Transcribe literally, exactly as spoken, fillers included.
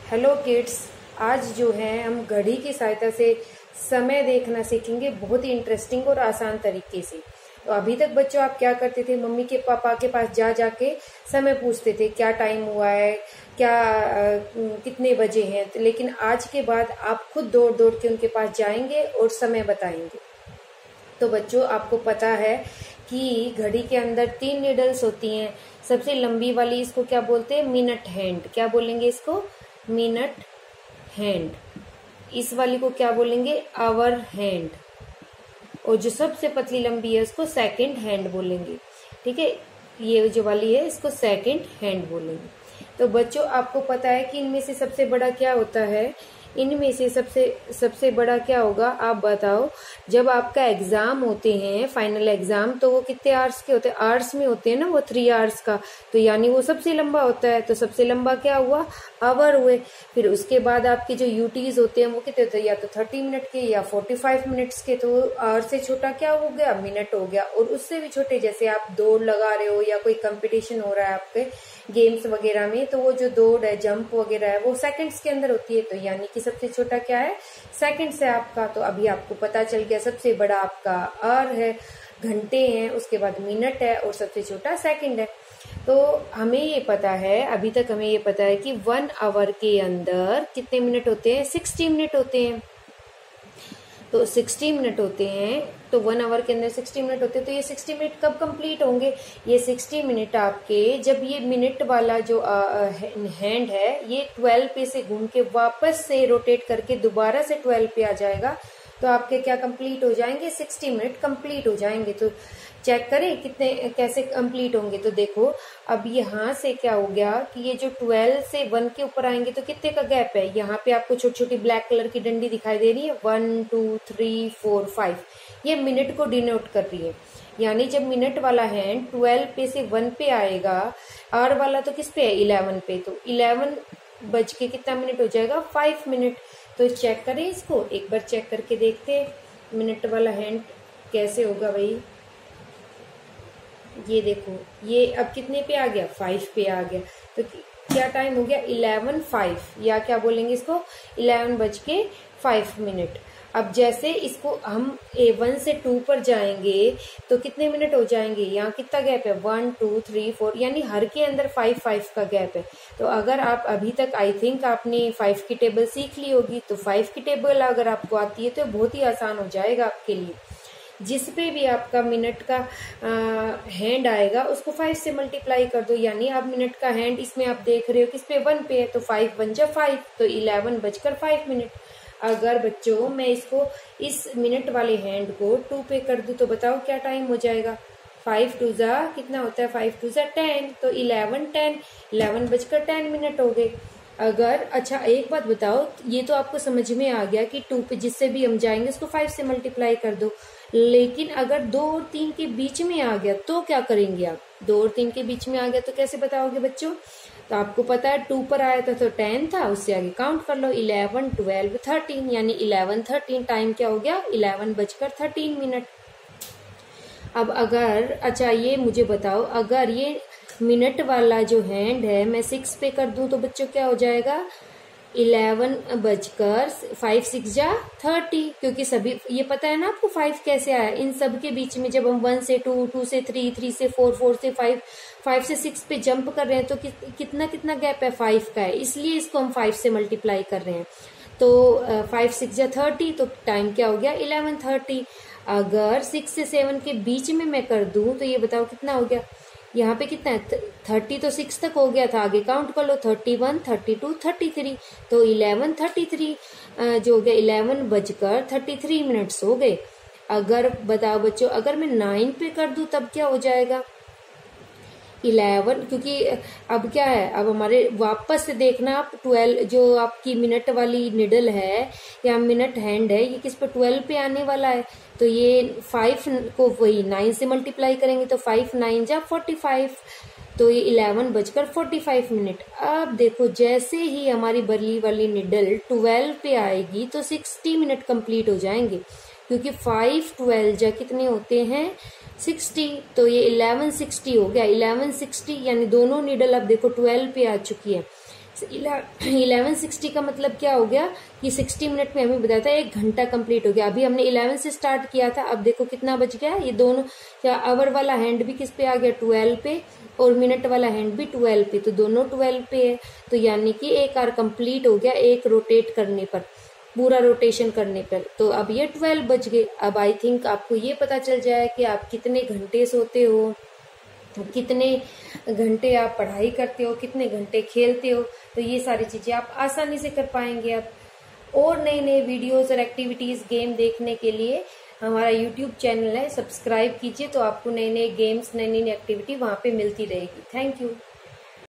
Hello kids, आज जो है हम घड़ी की सहायता से समय देखना सीखेंगे बहुत ही इंटरेस्टिंग और आसान तरीके से। तो अभी तक बच्चों आप क्या करते थे, मम्मी के पापा के पास जा जाके समय पूछते थे क्या टाइम हुआ है, क्या आ, कितने बजे हैं। तो लेकिन आज के बाद आप खुद दौड़ दौड़ के उनके पास जाएंगे और समय बताएंगे। तो बच्चों आपको पता है कि घड़ी के अंदर तीन नीडल्स होती हैं। सबसे लंबी वाली इसको क्या बोलते हैं, मिनट हैंड। क्या बोलेंगे इसको, मिनट हैंड। इस वाली को क्या बोलेंगे, आवर हैंड। और जो सबसे पतली लंबी है उसको सेकंड हैंड बोलेंगे। ठीक है, ये जो वाली है इसको सेकंड हैंड बोलेंगे। तो बच्चों आपको पता है कि इनमें से सबसे बड़ा क्या होता है, इनमें से सबसे सबसे बड़ा क्या होगा, आप बताओ। जब आपका एग्जाम होते हैं, फाइनल एग्जाम, तो वो कितने आवर्स के होते हैं, आवर्स में होते हैं ना, वो थ्री आवर्स का। तो यानी वो सबसे लंबा होता है। तो सबसे लंबा क्या हुआ, आवर हुए। फिर उसके बाद आपके जो यूटीज होते हैं वो कितने होते हैं, या तो थर्टी मिनट के या फोर्टी फाइव मिनट्स के। तो आवर से छोटा क्या हो गया, मिनट हो गया। और उससे भी छोटे, जैसे आप दौड़ लगा रहे हो या कोई कंपटीशन हो रहा है आपके गेम्स वगैरह में, तो वो जो दौड़ है, जंप वगैरह है, वो सेकंड्स के अंदर होती है। तो यानी कि सबसे छोटा क्या है, सेकंड्स है आपका। तो अभी आपको पता चल गया सबसे बड़ा आपका आवर है, घंटे हैं, उसके बाद मिनट है और सबसे छोटा सेकंड है। तो हमें ये पता है, अभी तक हमें ये पता है कि वन आवर के अंदर कितने मिनट होते हैं, सिक्सटी मिनट होते हैं। तो सिक्सटी मिनट होते हैं, तो वन आवर के अंदर सिक्सटी मिनट होते हैं। तो ये सिक्सटी मिनट कब कंप्लीट होंगे, ये सिक्सटी मिनट आपके, जब ये मिनट वाला जो हैंड है ये ट्वेल्व पे से घूम के वापस से रोटेट करके दोबारा से ट्वेल्व पे आ जाएगा। तो आपके क्या कंप्लीट हो जाएंगे, सिक्सटी मिनट कंप्लीट हो जाएंगे। तो चेक करें कितने कैसे कंप्लीट होंगे। तो देखो अब यहाँ से क्या हो गया कि ये जो ट्वेल्व से वन के ऊपर आएंगे तो कितने का गैप है, यहाँ पे आपको छोटी छोटी ब्लैक कलर की डंडी दिखाई दे रही है, one two three four five, ये मिनट को डिनोट कर रही है। यानी जब मिनट वाला हैंड ट्वेल्व पे से वन पे आएगा, आर वाला तो किस पे है, इलेवन पे, तो इलेवन बज के कितना मिनट हो जाएगा, फाइव मिनट। तो चेक करें इसको, एक बार चेक करके देखते हैं मिनट वाला हैंड कैसे होगा भाई। ये देखो ये अब कितने पे आ गया, फाइव पे आ गया। तो क्या टाइम हो गया, इलेवन फाइव, या क्या बोलेंगे इसको, इलेवन बज के फाइव मिनट। अब जैसे इसको हम ए वन से टू पर जाएंगे तो कितने मिनट हो जाएंगे, यहाँ कितना गैप है, वन टू थ्री फोर, यानी हर के अंदर फाइव फाइव का गैप है। तो अगर आप अभी तक आई थिंक आपने फाइव की टेबल सीख ली होगी, तो फाइव की टेबल अगर आपको आती है तो बहुत ही आसान हो जाएगा आपके लिए। जिस पे भी आपका मिनट का हैंड आएगा उसको फाइव से मल्टीप्लाई कर दो। यानी आप मिनट का हैंड इसमें आप देख रहे हो किस पे, वन पे है, तो फाइव वन जा फाइव, तो इलेवन बजकर फाइव मिनट। अगर बच्चों मैं इसको इस मिनट वाले हैंड को टू पे कर दूं तो बताओ क्या टाइम हो जाएगा, फाइव टू जा कितना होता है, फाइव टू जा टेन, तो इलेवन टेन, इलेवन बजकर टेन मिनट हो गए। अगर अच्छा एक बात बताओ, ये तो आपको समझ में आ गया कि टू पे जिससे भी हम जाएंगे उसको फाइव से मल्टीप्लाई कर दो। लेकिन अगर दो और तीन के बीच में आ गया तो क्या करेंगे आप, दो और तीन के बीच में आ गया तो कैसे बताओगे बच्चों। तो आपको पता है टू पर आया था तो टेन था, उससे आगे काउंट कर लो, इलेवन ट्वेल्व थर्टीन, यानी इलेवन थर्टीन, टाइम क्या हो गया, इलेवन बजकर थर्टीन मिनट। अब अगर अच्छा ये मुझे बताओ, अगर ये मिनट वाला जो हैंड है मैं सिक्स पे कर दूं तो बच्चों क्या हो जाएगा, इलेवन बजकर फाइव सिक्स जा थर्टी, क्योंकि सभी ये पता है ना आपको फाइव कैसे आया, इन सब के बीच में जब हम वन से टू, टू से थ्री, थ्री से फोर, फोर से फाइव, फाइव से सिक्स पे जंप कर रहे हैं तो कि, कितना कितना गैप है, फाइव का है, इसलिए इसको हम फाइव से मल्टीप्लाई कर रहे हैं। तो फाइव सिक्स जा थर्टी, तो टाइम क्या हो गया, इलेवन थर्टी। अगर सिक्स से सेवन के बीच में मैं कर दूं तो ये बताओ कितना हो गया, यहाँ पे कितना है, थर्टी तो सिक्स तक हो गया था, आगे काउंट कर लो, thirty one, thirty two, thirty three, तो इलेवन थर्टी थ्री जो हो गया, इलेवन बजकर थर्टी थ्री मिनट्स हो गए। अगर बताओ बच्चों, अगर मैं नाइन पे कर दूं तब क्या हो जाएगा, इलेवन, क्योंकि अब क्या है, अब हमारे वापस से देखना आप, ट्वेल्व जो आपकी मिनट वाली निडल है या मिनट हैंड है ये किस पर, ट्वेल्व पे आने वाला है। तो ये फाइव को वही नाइन से मल्टीप्लाई करेंगे तो फाइव नाइन जा फोर्टी फाइव, तो ये इलेवन बजकर फोर्टी फाइव मिनट। अब देखो जैसे ही हमारी बरली वाली निडल ट्वेल्व पे आएगी तो सिक्सटी मिनट कंप्लीट हो जाएंगे, क्योंकि फाइव ट्वेल्व जा कितने होते हैं, सिक्सटी, तो ये इलेवन सिक्सटी हो गया, इलेवन सिक्सटी, यानी दोनों नीडल अब देखो ट्वेल्व पे आ चुकी है। इलेवन सिक्सटी का मतलब क्या हो गया कि सिक्सटी मिनट में हमें बताया था एक घंटा कंप्लीट हो गया। अभी हमने इलेवन से स्टार्ट किया था, अब देखो कितना बज गया। ये दोनों क्या आवर वाला हैंड भी किस पे आ गया, ट्वेल्व पे, और मिनट वाला हैंड भी ट्वेल्व पे, तो दोनों ट्वेल्व पे है। तो यानी कि एक आवर कंप्लीट हो गया एक रोटेट करने पर, पूरा रोटेशन करने पर। तो अब ये ट्वेल्व बज गए। अब आई थिंक आपको ये पता चल जाए कि आप कितने घंटे सोते हो, कितने घंटे आप पढ़ाई करते हो, कितने घंटे खेलते हो। तो ये सारी चीजें आप आसानी से कर पाएंगे। आप और नए नए वीडियोस और एक्टिविटीज गेम देखने के लिए हमारा यूट्यूब चैनल है, सब्सक्राइब कीजिए, तो आपको नए नए गेम्स, नई नई एक्टिविटी वहां पे मिलती रहेगी। Thank you.